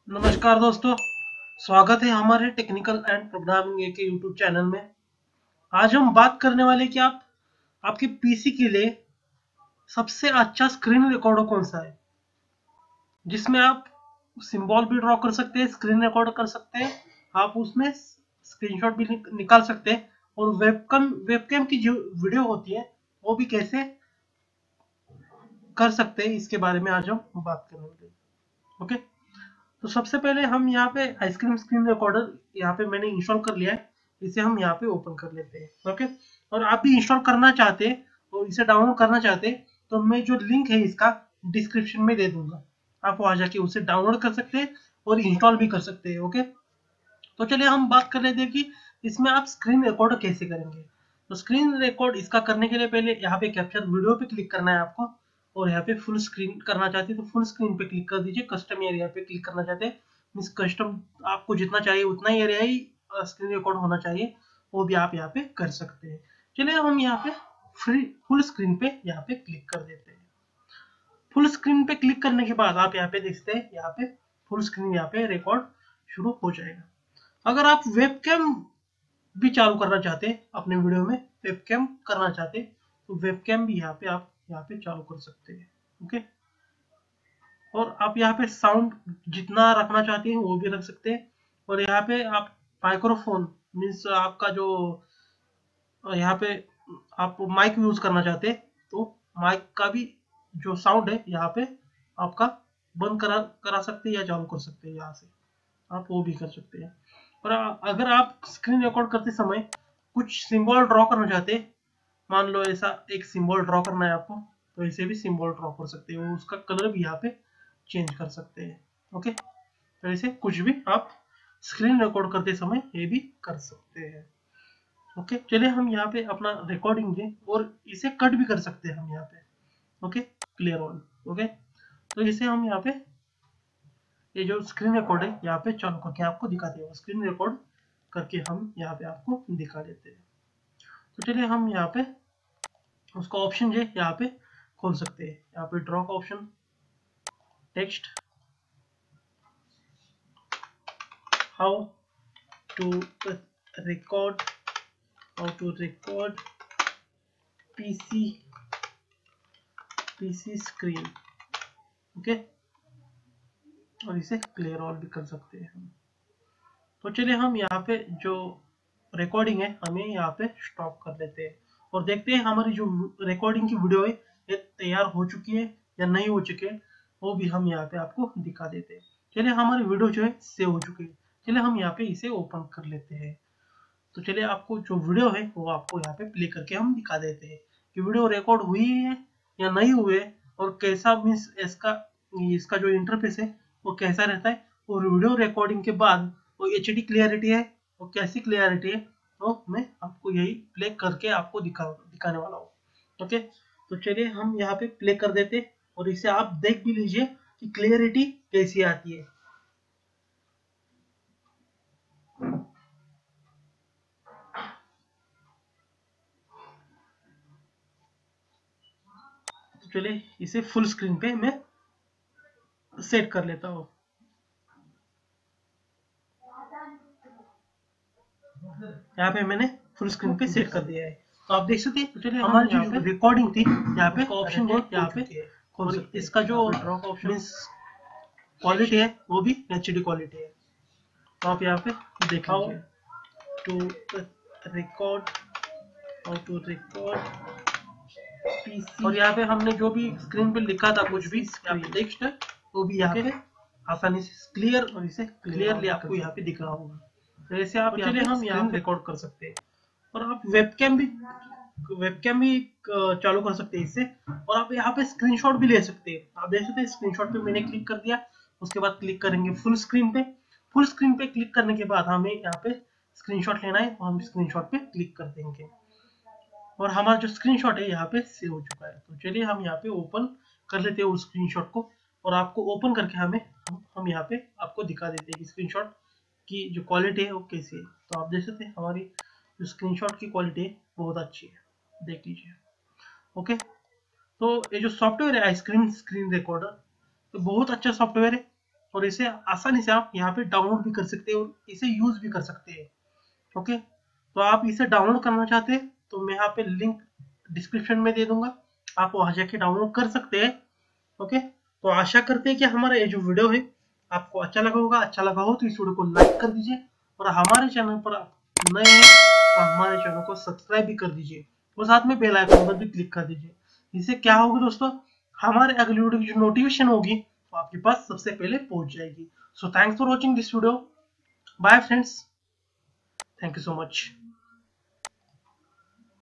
नमस्कार दोस्तों, स्वागत है हमारे टेक्निकल एंड प्रोग्रामिंग के यूट्यूब चैनल में। आज हम बात करने वाले कि आपके पीसी के लिए सबसे अच्छा स्क्रीन रिकॉर्डर कौन सा है, जिसमें आप सिंबल भी ड्रॉ कर सकते हैं, स्क्रीन रिकॉर्ड कर सकते हैं, आप उसमें स्क्रीनशॉट भी निकाल सकते हैं और वेबकैम की जो वीडियो होती है वो भी कैसे कर सकते हैं, इसके बारे में आज हम बात करने वाले हैं। ओके, तो सबसे पहले हम यहाँ पे आइसक्रीम स्क्रीन रिकॉर्डर यहाँ पे मैंने इंस्टॉल कर लिया है। इसे हम यहाँ पे ओपन कर लेते हैं। ओके, और आप भी इंस्टॉल करना चाहते हैं और इसे डाउनलोड करना चाहते हैं तो मैं जो लिंक है इसका डिस्क्रिप्शन में दे दूंगा, आप वहां जाके उसे डाउनलोड कर सकते हैं और इंस्टॉल भी कर सकते हैं। ओके, तो चलिए हम बात कर लेते हैं कि इसमें आप स्क्रीन रिकॉर्ड कैसे करेंगे। तो स्क्रीन रिकॉर्ड इसका करने के लिए पहले यहाँ पे कैप्चर वीडियो पे क्लिक करना है आपको, और यहाँ पे फुल स्क्रीन करना चाहते हैं तो फुल स्क्रीन पे क्लिक कर दीजिए। कस्टम एरिया पे क्लिक करना चाहते हैं, मीन्स कस्टम आपको जितना चाहिए उतना ही एरिया ही स्क्रीन रिकॉर्ड होना चाहिए, वो भी आप यहाँ पे कर सकते हैं। चलिए हम यहाँ पे फुल स्क्रीन पे यहाँ पे क्लिक कर देते हैं। फुल स्क्रीन पे क्लिक करने के बाद आप यहाँ पे देखते हैं, यहाँ पे फुल स्क्रीन यहाँ पे रिकॉर्ड शुरू हो जाएगा। अगर आप वेबकैम भी चालू करना चाहते हैं, अपने वीडियो में वेबकैम करना चाहते हैं तो वेबकैम भी यहाँ पे आप यहाँ पे चालू कर सकते हैं। ओके, और आप यहाँ पे साउंड जितना रखना चाहते हैं वो भी रख सकते हैं, और यहाँ पे आप माइक्रोफोन मीन्स आपका जो यहाँ पे आप माइक यूज करना चाहते हैं तो माइक का भी जो साउंड है यहाँ पे आपका बंद करा सकते हैं या चालू कर सकते हैं, यहाँ से आप वो भी कर सकते हैं। और अगर आप स्क्रीन रिकॉर्ड करते समय कुछ सिंबल ड्रॉ करना चाहते हैं, मान लो ऐसा एक सिंबल ड्रॉ करना है आपको, तो ऐसे भी सिंबल ड्रॉ कर सकते हैं, उसका कलर भी यहाँ पे चेंज कर सकते हैं। ओके, तो ऐसे कुछ भी आप स्क्रीन रिकॉर्ड करते समय ये भी कर सकते हैं। ओके, चलिए हम यहाँ पे अपना रिकॉर्डिंग दें और इसे कट भी कर सकते हैं हम यहाँ पे। Okay, clear all. ओके, तो इसे हम यहाँ पे ये जो स्क्रीन रिकॉर्ड है यहाँ पे चालू करके आपको दिखाते हैं, स्क्रीन रिकॉर्ड करके हम यहाँ पे आपको दिखा देते हैं। तो चलिए हम यहाँ पे उसका ऑप्शन जो है यहाँ पे खोल सकते हैं। यहाँ पे ड्रॉ का option, text, how to record PC screen. Okay, और इसे क्लियर ऑल भी कर सकते हैं हम। तो चलिए हम यहाँ पे जो रिकॉर्डिंग है हमें यहाँ पे स्टॉप कर लेते हैं और देखते हैं हमारी जो रिकॉर्डिंग की वीडियो है ये तैयार हो चुकी है या नहीं हो चुकी है, वो भी हम यहाँ पे आपको दिखा देते हैं। चलिए हमारी वीडियो जो है सेव हो चुकी है, चलिए हम यहाँ पे इसे ओपन कर लेते हैं। तो चलिए आपको जो वीडियो है वो आपको यहाँ पे प्ले करके हम दिखा देते हैं कि वीडियो रिकॉर्ड हुई है या नहीं हुए, और कैसा मीन्स इसका जो इंटरफेस है वो कैसा रहता है, और वीडियो रिकॉर्डिंग के बाद वो एचडी क्लियरिटी है वो कैसी क्लियरिटी है, तो मैं आपको यही प्ले करके आपको दिखाने वाला हूँ। ओके, तो चलिए हम यहाँ पे प्ले कर देते और इसे आप देख भी लीजिए कि क्लियरिटी कैसी आती है। तो चलिए इसे फुल स्क्रीन पे मैं सेट कर लेता हूँ। यहाँ पे मैंने फुल स्क्रीन पे सेट कर दिया है, तो आप देख सकते हैं। चलिए हमारी जो रिकॉर्डिंग थी यहाँ पे ऑप्शन है यहाँ पे, और इसका जो ऑप्शन क्वालिटी है वो भी एचडी क्वालिटी है। तो आप यहाँ पे देख लीजिए, हाउ टू रिकॉर्ड पीसी, और यहाँ पे हमने जो भी स्क्रीन पे लिखा था कुछ भी यहाँ पे टेक्स्ट है वो भी यहाँ पे आसानी से क्लियर, और इसे क्लियरली आपको यहाँ पे दिख रहा होगा। तो ऐसे आप चलिए हम यहाँ रिकॉर्ड कर सकते हैं, और आप वेबकैम भी चालू कर सकते हैं इससे, और आप यहाँ पे स्क्रीनशॉट भी ले सकते हैं। आप देख सकते हैं स्क्रीनशॉट पे मैंने क्लिक कर दिया, उसके बाद क्लिक करेंगे फुल स्क्रीन पे। फुल स्क्रीन पे क्लिक करने के बाद हमें यहाँ पे स्क्रीनशॉट लेना है तो हम स्क्रीनशॉट पे क्लिक कर देंगे, और हमारा जो स्क्रीनशॉट है यहाँ पे सेव हो चुका है। तो चलिए हम यहाँ पे ओपन कर लेते हैं उस स्क्रीनशॉट को, और आपको ओपन करके हम यहाँ पे आपको दिखा देते हैं कि स्क्रीनशॉट की जो क्वालिटी है वो कैसी है। तो आप देख सकते हैं हमारी जो स्क्रीनशॉट की क्वालिटी है बहुत अच्छी है, देख लीजिए। ओके, तो ये जो सॉफ्टवेयर है आइसक्रीम स्क्रीन रिकॉर्डर, तो बहुत अच्छा सॉफ्टवेयर है, और इसे आसानी से आप यहाँ पे डाउनलोड भी कर सकते हैं और इसे यूज भी कर सकते हैं। ओके, तो आप इसे डाउनलोड करना चाहते हैं तो मैं यहाँ पे लिंक डिस्क्रिप्शन में दे दूंगा, आप वहां जाके डाउनलोड कर सकते हैं। ओके, तो आशा करते हैं कि हमारा ये जो वीडियो है आपको अच्छा लगा होगा। अच्छा लगा हो तो इस वीडियो को लाइक कर दीजिए, और हमारे चैनल पर आप नए हैं तो हमारे चैनल को सब्सक्राइब भी कर दीजिए, और साथ में बेल आइकन पर भी क्लिक कर दीजिए। इससे क्या होगा दोस्तों, हमारे अगली वीडियो की जो नोटिफिकेशन होगी वो आपके पास सबसे पहले पहुंच जाएगी। So thanks for watching this video. Bye friends, thank you so much.